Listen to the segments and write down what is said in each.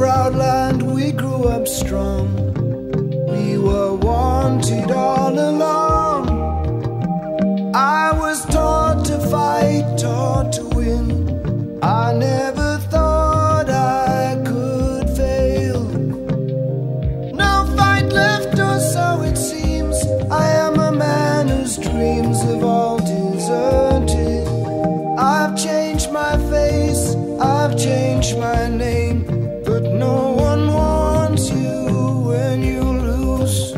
proud land we grew up strong. We were wanted all along. I was taught to fight, taught to win. I never thought I could fail. No fight left, or so it seems. I am a man whose dreams have all deserted. I've changed my face, I've changed my name, but no one wants you when you lose.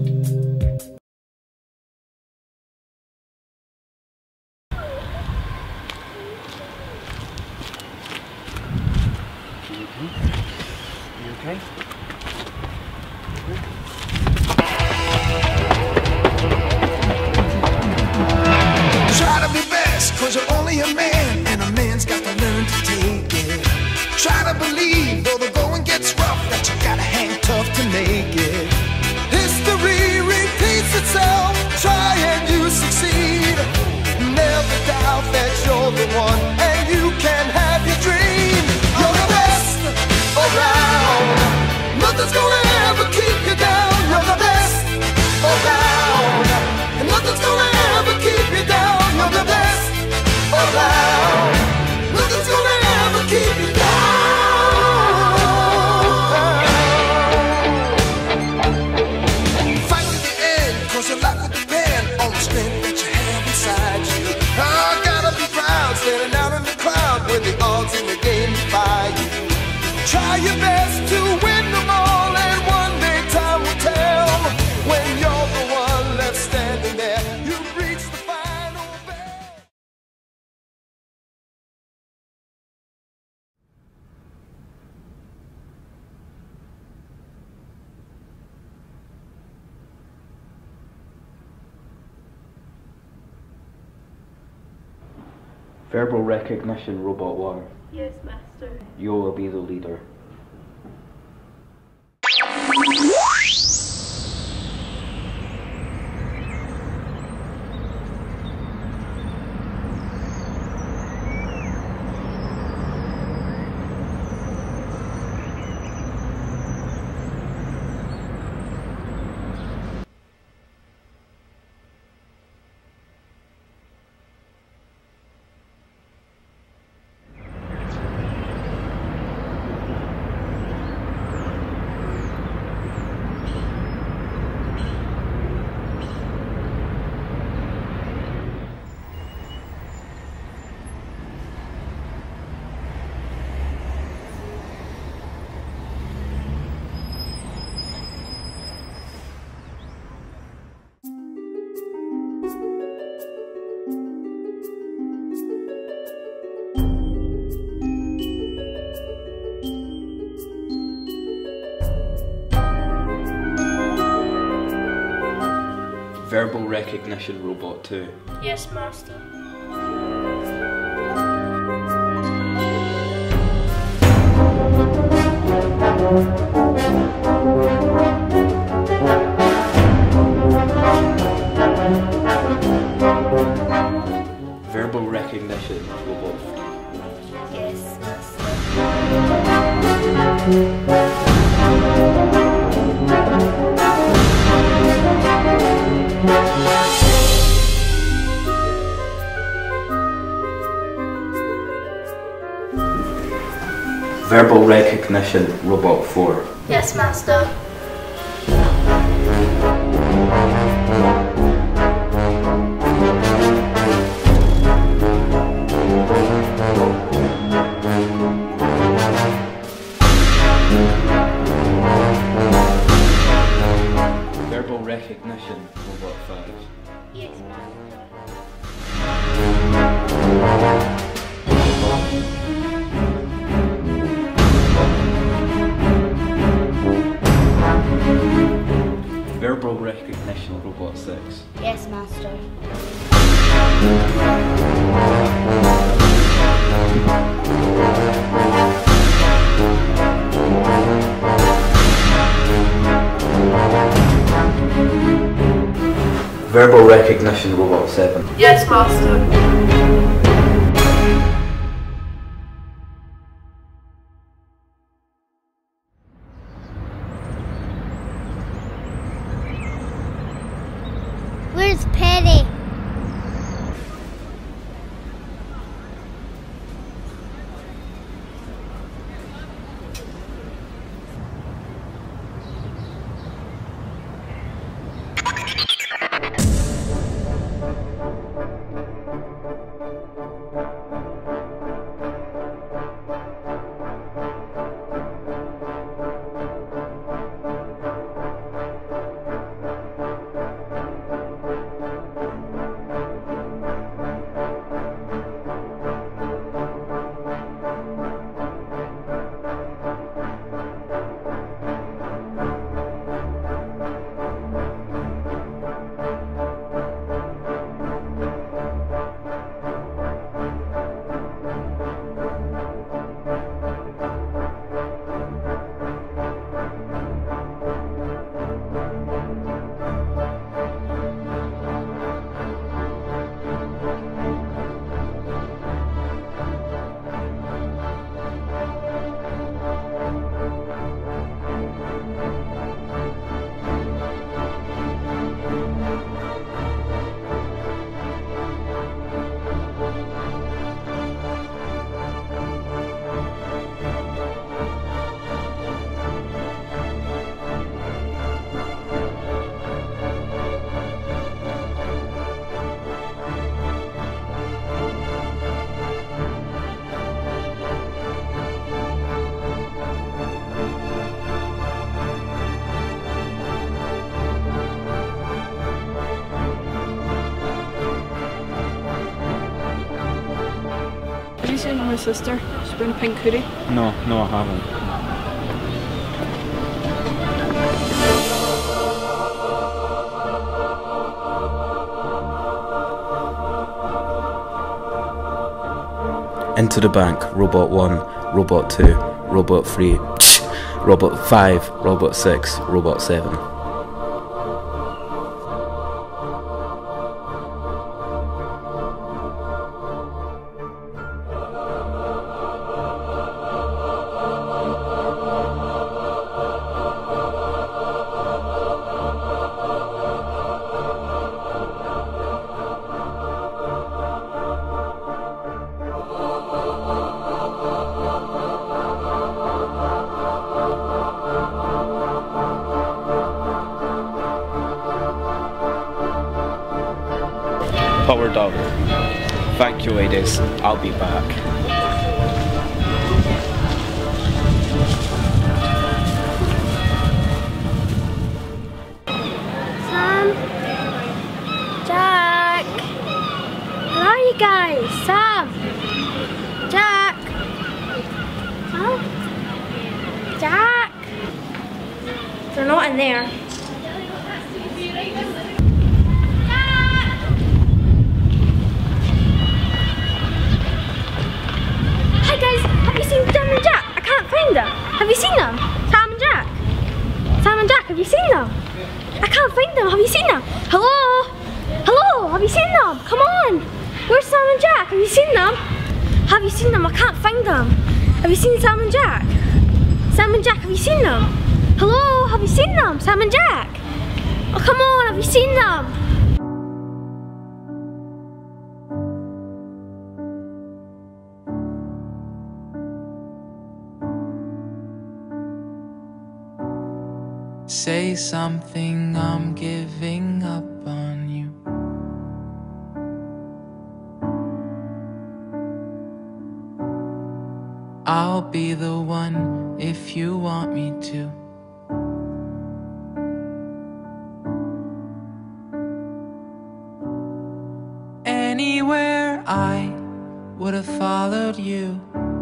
You okay? Try to be best, cause you're only a man, and a man's got to learn to take it. Try to believe, though the going gets rough, that you gotta hang tough to make it. History repeats itself, try and you succeed. Never doubt that you're the one, and you can have your dream. You're the best around, nothing's gonna ever keep you down. You're the best around, and nothing's gonna ever keep you down. You're the best around, nothing's gonna ever keep you down. Fight to the end, cause your life will depend on the strength that you have inside you. I gotta be proud, standing out in the crowd when the odds in the game defy you. Try your best to win them all, and one day time will tell. When you're the one left standing there, you've reached the final bell. Verbal recognition, Robot 1. Yes, Master. You will be the leader. Verbal recognition, Robot 2. Yes, Master. Verbal recognition, Robot 3. Yes, Master. Verbal recognition, Robot 4. Yes, Master. Verbal recognition, Robot 5. Yes, Master. Verbal recognition, Robot 6. Yes, Master. Verbal recognition, Robot 7. Yes, Master. you seen my sister? She's wearing a pink hoodie. No, I haven't. Into the bank, Robot 1, Robot 2, Robot 3, Robot 5, Robot 6, Robot 7. Powered up. Thank you, ladies. I'll be back. Sam, Jack, where are you guys? Sam, Jack, Sam, Jack. They're not in there. Have you seen them? Sam and Jack? Sam and Jack, have you seen them? I can't find them. Have you seen them? Hello? Hello? Have you seen them? Come on. Where's Sam and Jack? Have you seen them? Have you seen them? I can't find them. Have you seen Sam and Jack? Sam and Jack, have you seen them? Hello? Have you seen them? Sam and Jack? Oh, come on. Have you seen them? Say something, I'm giving up on you. I'll be the one if you want me to. Anywhere I would have followed you.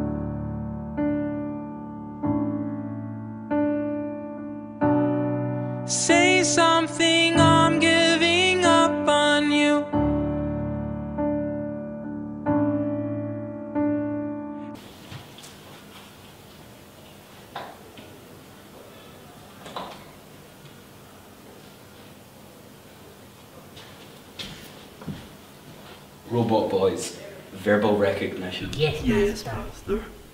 Say something, I'm giving up on you. Robot boys, verbal recognition. Yes, Master.